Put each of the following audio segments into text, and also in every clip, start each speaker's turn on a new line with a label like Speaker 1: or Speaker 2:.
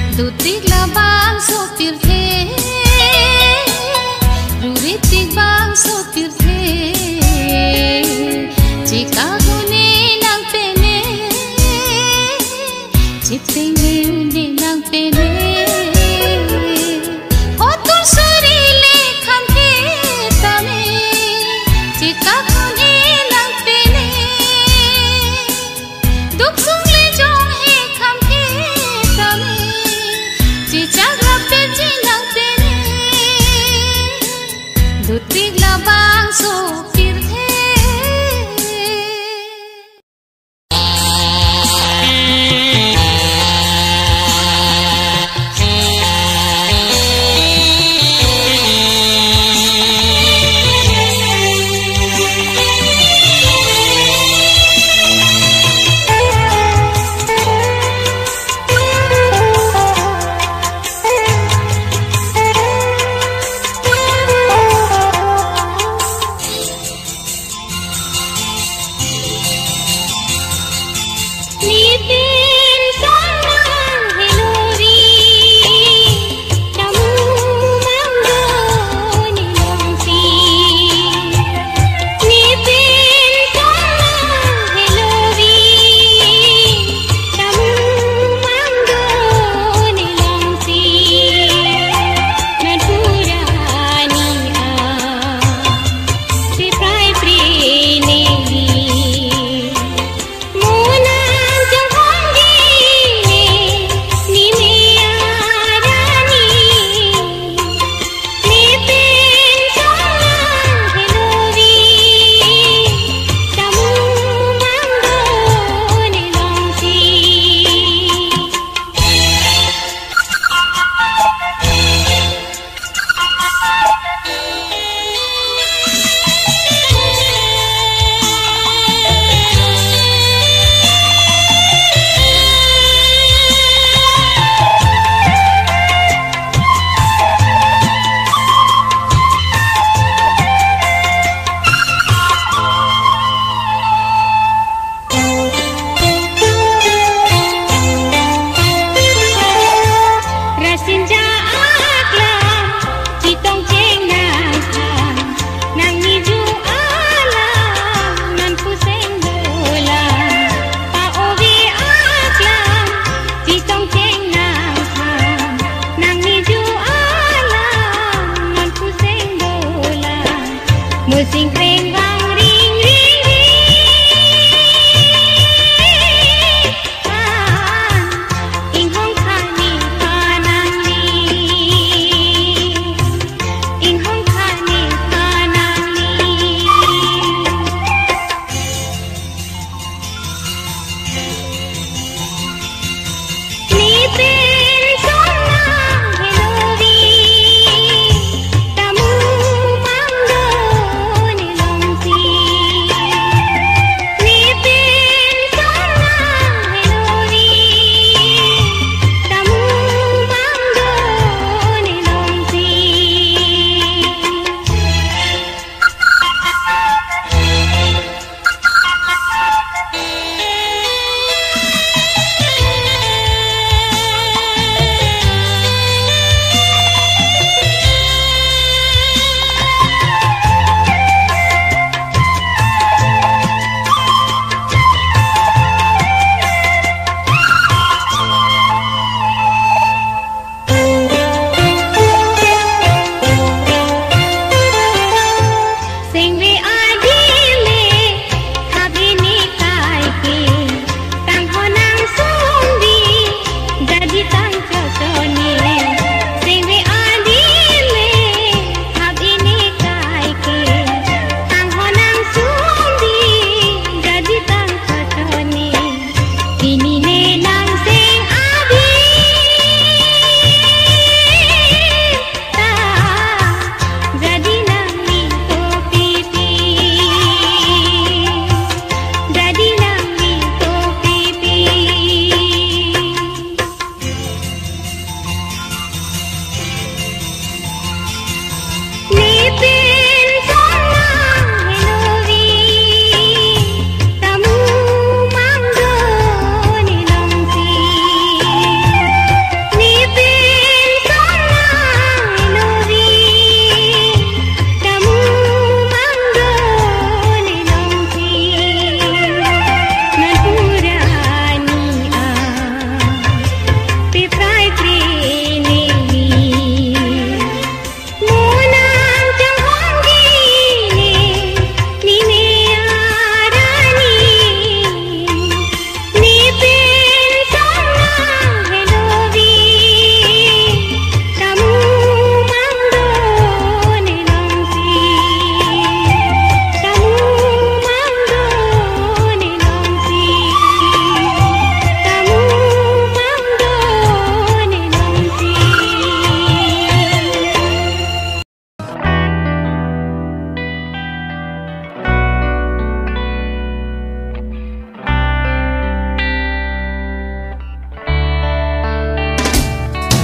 Speaker 1: Tutik labang sopir the, ruritik bang sopir the. Jika hune nang pene, cipenge une nang pene. Otur surile khamhe tame, jika hune nang pene. Duk sungle jong he khamhe tame, jika peji nang pene. Tutik labang sopir the. Musing kring bang ring ring ring, ing hong khani kanang ni, ing hong khani kanang ni. Ni pen sonang helovi, tamu manggo.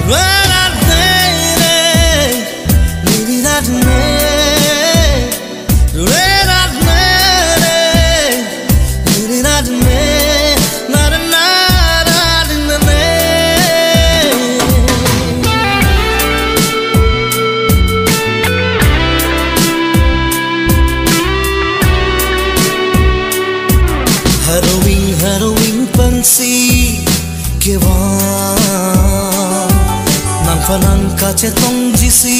Speaker 2: Harrowing pensi kewan nang panang kacetong jisi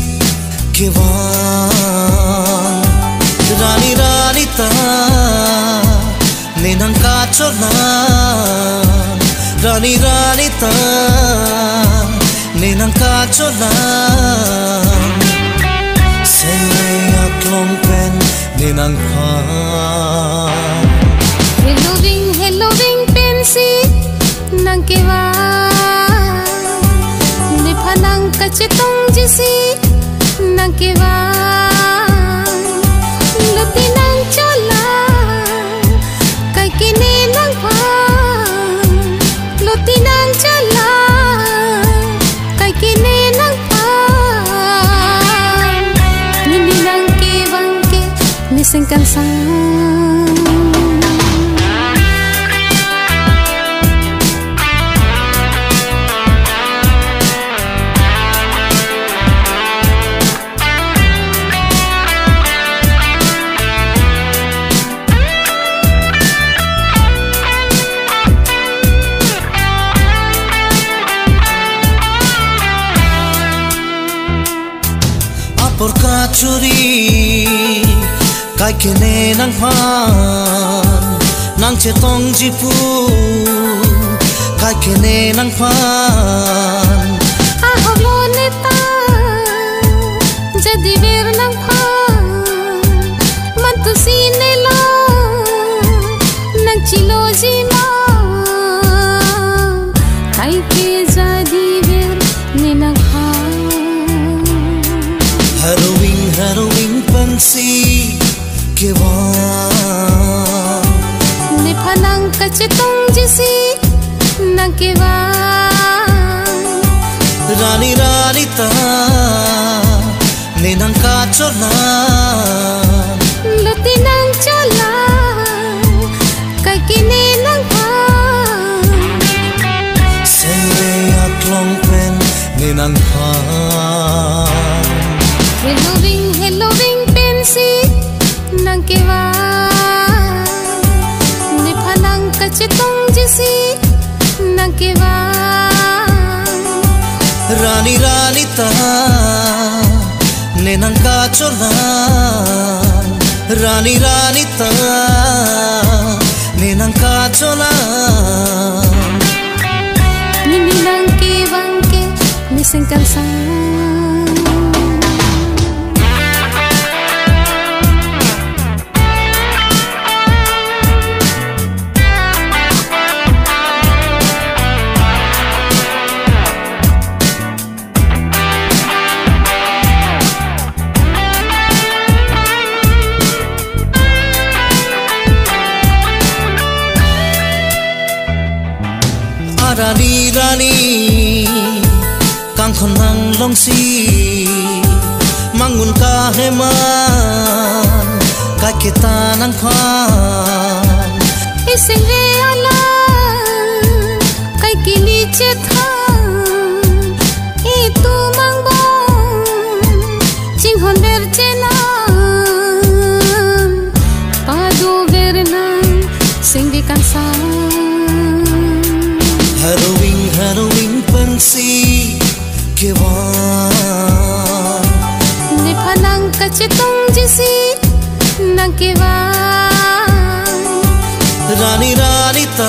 Speaker 2: kewan rani ta nenang kacolan rani ta nenang kacolan senay aklong pen nenang pan.
Speaker 1: Helloving pensi nang kewan ni phanang kacetong jisi nang kewan luti nang chola kai kine nang phan luti nang chola kai kine nang phan nini nang kewan ke nisengkan sang.
Speaker 2: Porka curi kai kene nang phan nang chetong jipu kai kene nang phan
Speaker 1: ahlo neta jadi ber nang phan mantu sinelo nang chilo jima kai ke jadi ber ne nang phan.
Speaker 2: Harrowing pensi kewan
Speaker 1: ni phanang kacetong jisi nang kewan
Speaker 2: rani ta nenang kacolan
Speaker 1: luti nang chola kai kine nang phan
Speaker 2: senay aklong pen nenang pan.
Speaker 1: Helloving pensi nang kewan ni phanang kacetong jisi nang kewan
Speaker 2: rani ta nenang kacolan rani ta nenang kacolan
Speaker 1: nini nang kewan ke nisengkan sang.
Speaker 2: Rani kang khonang longsi mangun ka heman kai kita nang phan
Speaker 1: ising re ala kai kili chethan itu mangbon jinghon ber chenan padu bernan singdi kansang.
Speaker 2: Harrowing pensi kewan
Speaker 1: ni phanang kacetong jisi nang kewan
Speaker 2: rani ta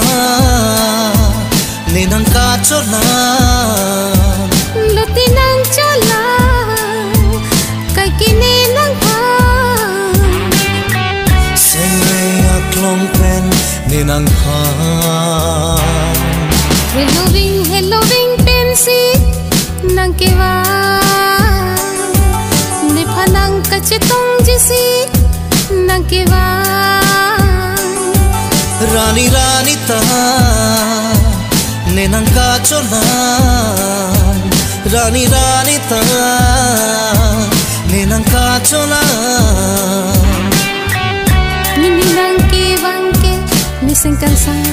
Speaker 2: nenang kacolan
Speaker 1: luti nang chola kai kine nang phan
Speaker 2: senay aklong pen nenang pan.
Speaker 1: Helloving pensi nang kewan ni phanang kacetong jisi nang kewan
Speaker 2: rani ta nenang kacolan Rani rani ta Nenang kacola
Speaker 3: Nini bangke bangke Miseng kansang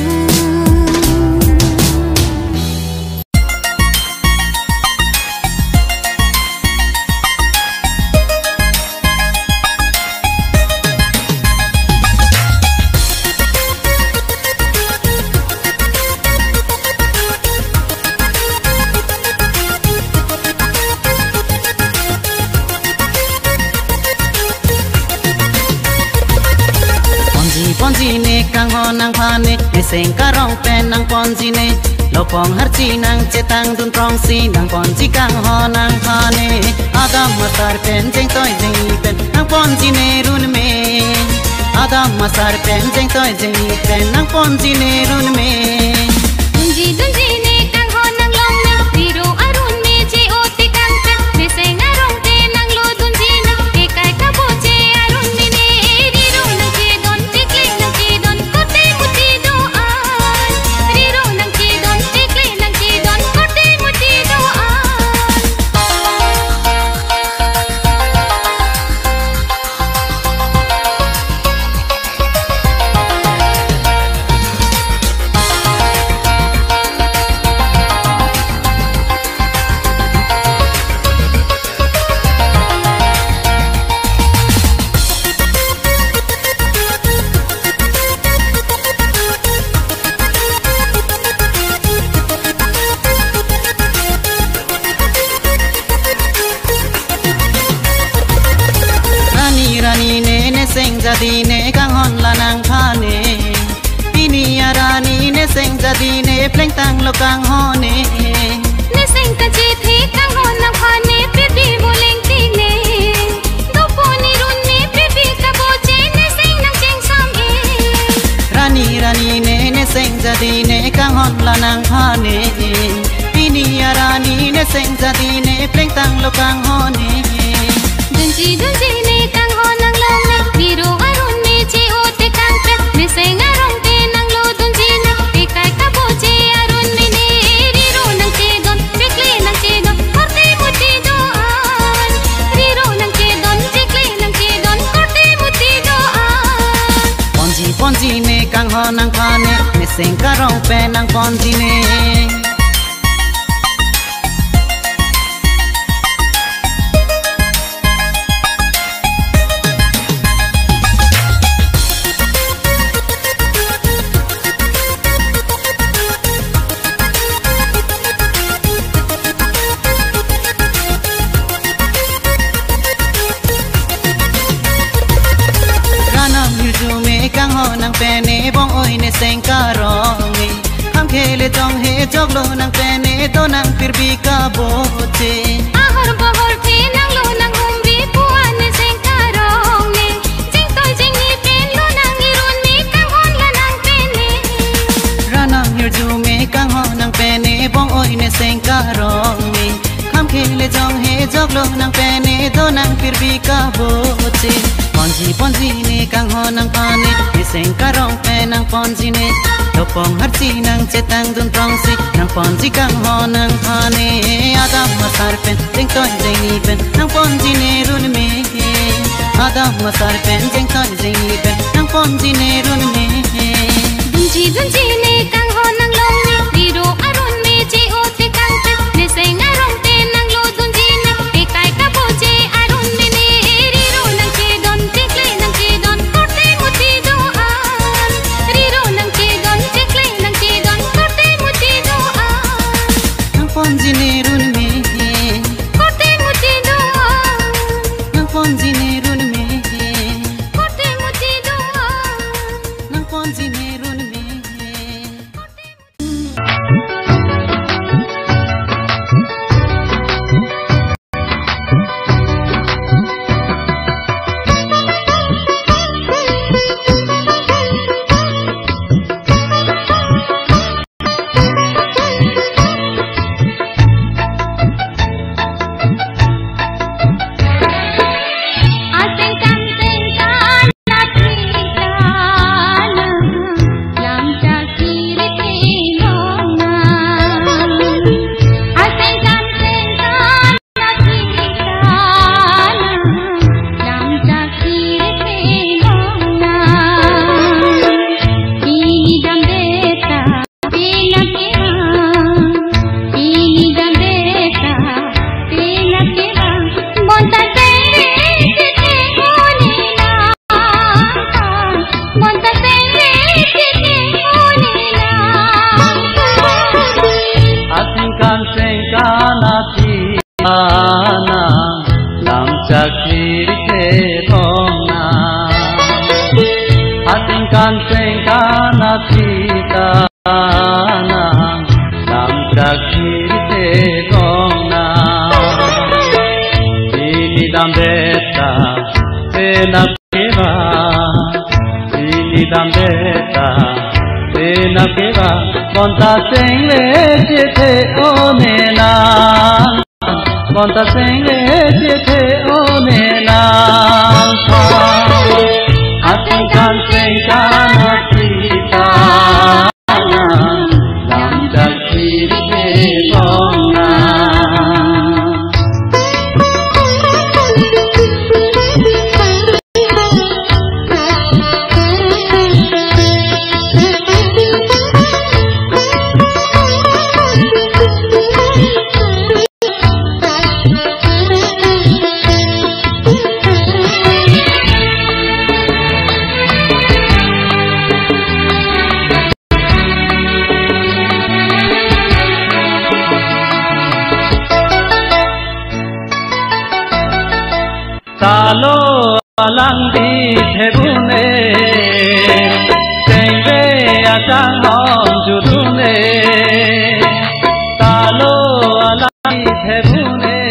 Speaker 4: Ponji ne kang ho nang phane Neseng karong pen nang ponji ne Lopong harchi nang cetang dun trong si Nang ponji kang ho nang phane Adam masar pen jeng toy jeng pen Nang ponji ne run me Adam masar pen jeng toy jeng pen Nang ponji ne run me
Speaker 3: Dunji ne kang ho nang long me Biro arun me je o te kang pen Neseng arong te nang lo dunji na Ke kai ka bo je arun me ne Riro nang je don te kle nang je don Kote muti do an Riro nang je don te kle nang je don Kote muti do
Speaker 4: Rani ne neseng jadi ne kang hon la nang phane Pini rani neseng jadi ne pleng tang lo kang ho ne
Speaker 3: Neseng ka je the kang ho nang phane Pipi boleng ting ne Do poni run ne pipi ka bo je Neseng nang cheng sam e
Speaker 4: Rani ne neseng jadi ne kang hon la nang phane Pini rani neseng jadi ne pleng tang lo kang ho ne
Speaker 3: Dunji ne kang ho nang long ne Biro arun me je o te kang pe Neseng arong te nang lo dunji na Ke kai ka bo je arun me ne Riro nang je don te kle nang je don Korte muti do an Riro nang je don te kle nang je don Korte muti do an
Speaker 4: Ponji ne kang ho nang phane Neseng karong pe nang ponji ne Kang ho nang pene bong oi ne seng karong ni Ham khele tong he jog lo nang pene to nang pirbi ka boche
Speaker 3: Ahor bohor the nang lo nang humbi puan ne seng karong ne Jeng toy jeng ni pen lo nang irun me kang hon la nang pene
Speaker 4: Ranang hirju me kang ho nang pene bong oi ne seng karong ni Ham khele jong he jog lo nang pene to nang pirbi ka boche Ponji ne kang ho nang phane Neseng karong pe nang ponji ne Lopong harchi nang cetang dun trong si Nang ponji kang ho nang phane Adam masar pen jeng toy jeng ni pen Nang ponji ne run me Adam masar pen jeng toy jeng ni pen Nang ponji ne run me
Speaker 3: Dunji ne kang ho nang long ne Biro arun me je o te kang pe Neseng arong te nang lo dunji na Ke kai ka bo je arun me ne Riro nang je don te kle nang je don Korte muti do an Riro nang je don te kle nang je don Korte muti do an
Speaker 4: Nang ponji ne run me
Speaker 3: Korte muti do an
Speaker 4: Nang ponji ne run me
Speaker 3: Korte muti do an
Speaker 4: Nang ponji ne run me sengkana titana lam chakir ke rona atingkan sengkana titana lam chakir ke rona ini dam beta pena keva ini dam beta pena keva Conta sing le chithe one na Conta sing le chithe one na Atingkan sing kana tita lam chakir ke rona Talo alang di thebune Tengve asang hong judune Talo alang di thebune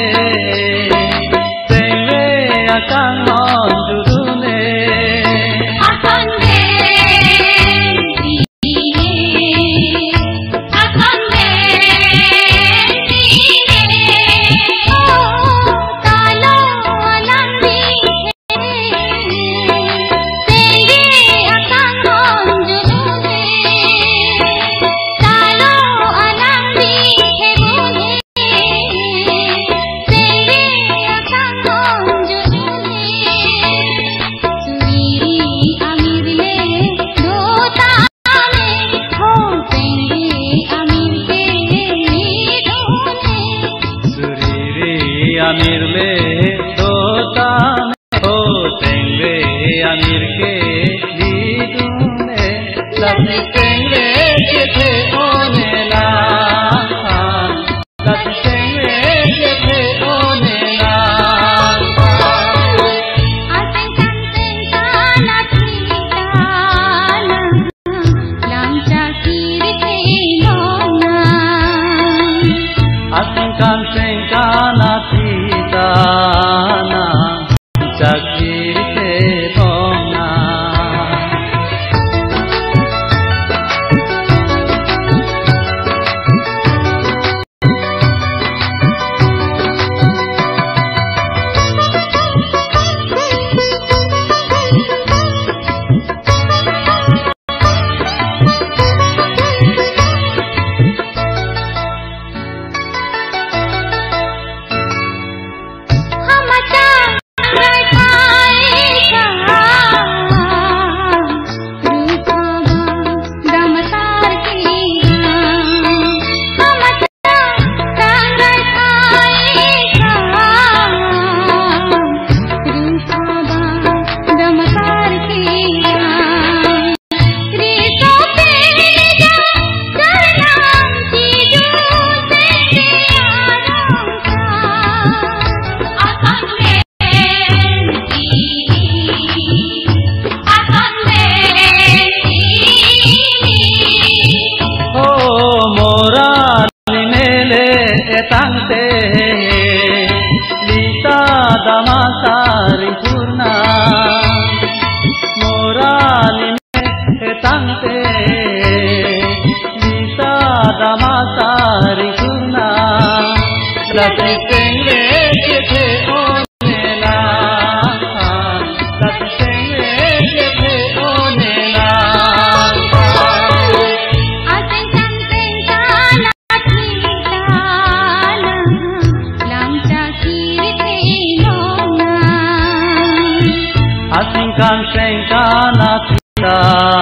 Speaker 4: Tengve asang hong judune Amir le dota me ho tengve amir ke lidune lati tengve chithe one na lati tengve chithe one na
Speaker 3: atingkan sengkana titana lam chakir ke rona
Speaker 4: atingkan sengkana titana chakir ke rona Tangte lita damasari purna morali me tangte lita damasari purna lati tengve chithe one na lati tengve chithe one na Atingkan sengkana titana